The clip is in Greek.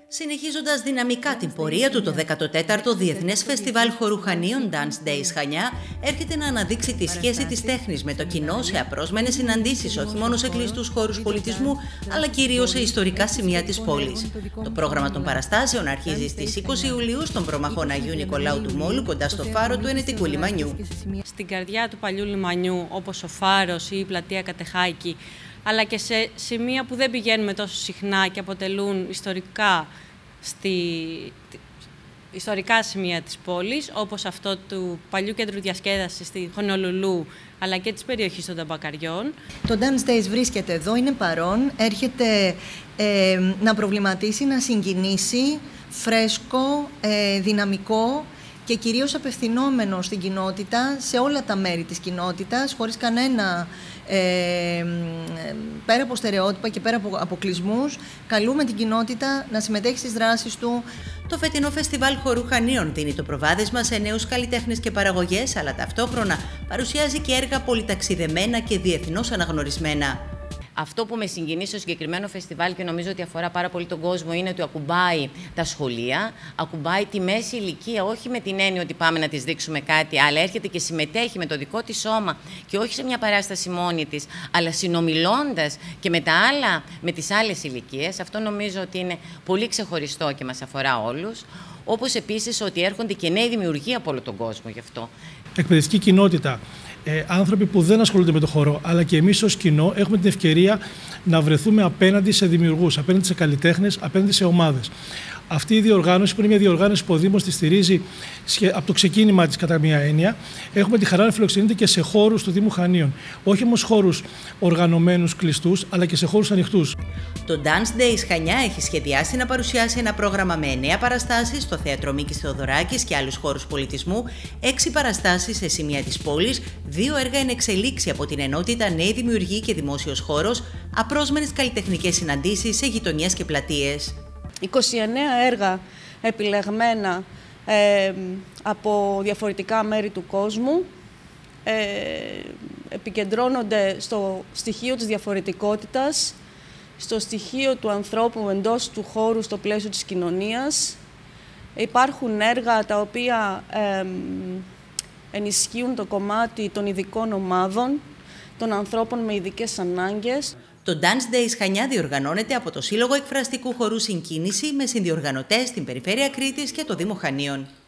Συνεχίζοντας δυναμικά την πορεία του, το 14ο Διεθνές Φεστιβάλ Χορού Χανίων Dance Days Χανιά έρχεται να αναδείξει τη σχέση της τέχνης με το κοινό σε απρόσμενες συναντήσεις, όχι μόνο σε κλειστούς χώρους πολιτισμού, αλλά κυρίως σε ιστορικά σημεία της πόλης. Το πρόγραμμα των παραστάσεων αρχίζει στις 20 Ιουλίου στον προμαχώνα Αγίου Νικολάου του Μόλου, κοντά στο φάρο του Ενετικού λιμανιού. Στην καρδιά του παλιού λιμανιού, όπως ο Φάρος ή η πλατεία Κατεχάκη, αλλά και σε σημεία που δεν πηγαίνουμε τόσο συχνά και αποτελούν ιστορικά σημεία της πόλης, όπως αυτό του παλιού κέντρου διασκέδασης στη Χονολουλού, αλλά και της περιοχής των Ταμπακαριών. Το Dance Days βρίσκεται εδώ, είναι παρόν, έρχεται να προβληματίσει, να συγκινήσει, φρέσκο, δυναμικό και κυρίως απευθυνόμενο στην κοινότητα, σε όλα τα μέρη της κοινότητας, χωρίς κανένα, πέρα από στερεότυπα και πέρα από αποκλεισμούς, καλούμε την κοινότητα να συμμετέχει στις δράσεις του. Το φετινό Φεστιβάλ Χορού Χανίων δίνει το προβάδισμα σε νέους καλλιτέχνες και παραγωγές, αλλά ταυτόχρονα παρουσιάζει και έργα πολυταξιδεμένα και διεθνώς αναγνωρισμένα. Αυτό που με συγκινεί στο συγκεκριμένο φεστιβάλ και νομίζω ότι αφορά πάρα πολύ τον κόσμο είναι ότι ακουμπάει τα σχολεία, ακουμπάει τη μέση ηλικία, όχι με την έννοια ότι πάμε να της δείξουμε κάτι, αλλά έρχεται και συμμετέχει με το δικό της σώμα και όχι σε μια παράσταση μόνη της, αλλά συνομιλώντας και με τις άλλες ηλικίες. Αυτό νομίζω ότι είναι πολύ ξεχωριστό και μας αφορά όλους. Όπως επίσης ότι έρχονται και νέοι δημιουργοί από όλο τον κόσμο γι' αυτό. Εκπαιδευτική κοινότητα, άνθρωποι που δεν ασχολούνται με το χορό, αλλά και εμείς ως κοινό έχουμε την ευκαιρία να βρεθούμε απέναντι σε δημιουργούς, απέναντι σε καλλιτέχνες, απέναντι σε ομάδες. Αυτή η διοργάνωση, που είναι μια διοργάνωση που ο Δήμος τη στηρίζει από το ξεκίνημα της κατά μία έννοια, έχουμε τη χαρά να φιλοξενείται και σε χώρους του Δήμου Χανίων. Όχι όμως χώρους οργανωμένους, κλειστούς, αλλά και σε χώρους ανοιχτούς. Το Dance Days Χανιά έχει σχεδιάσει να παρουσιάσει ένα πρόγραμμα με 9 παραστάσεις στο Θέατρο Μίκης Θεοδωράκης και άλλους χώρους πολιτισμού, 6 παραστάσεις σε σημεία της πόλης, 2 έργα εν εξελίξη από την ενότητα Νέοι Δημιουργοί και Δημόσιος Χώρος, απρόσμενες καλλιτεχνικές συναντήσεις σε γειτονιές και πλατείες. 29 έργα επιλεγμένα από διαφορετικά μέρη του κόσμου, επικεντρώνονται στο στοιχείο της διαφορετικότητας, στο στοιχείο του ανθρώπου εντός του χώρου στο πλαίσιο της κοινωνίας. Υπάρχουν έργα τα οποία ενισχύουν το κομμάτι των ειδικών ομάδων, των ανθρώπων με ειδικές ανάγκες. Το Dance Days Χανιά διοργανώνεται από το Σύλλογο Εκφραστικού Χορού Συγκίνηση με συνδιοργανωτές στην Περιφέρεια Κρήτης και το Δήμο Χανίων.